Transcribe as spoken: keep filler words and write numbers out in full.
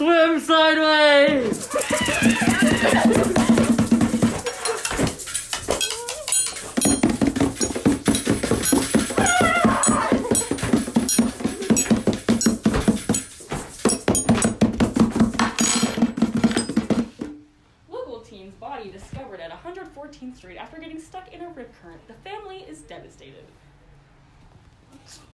swim sideways! Local teen's body discovered at one hundred fourteenth Street after getting stuck in a rip current. The family is devastated.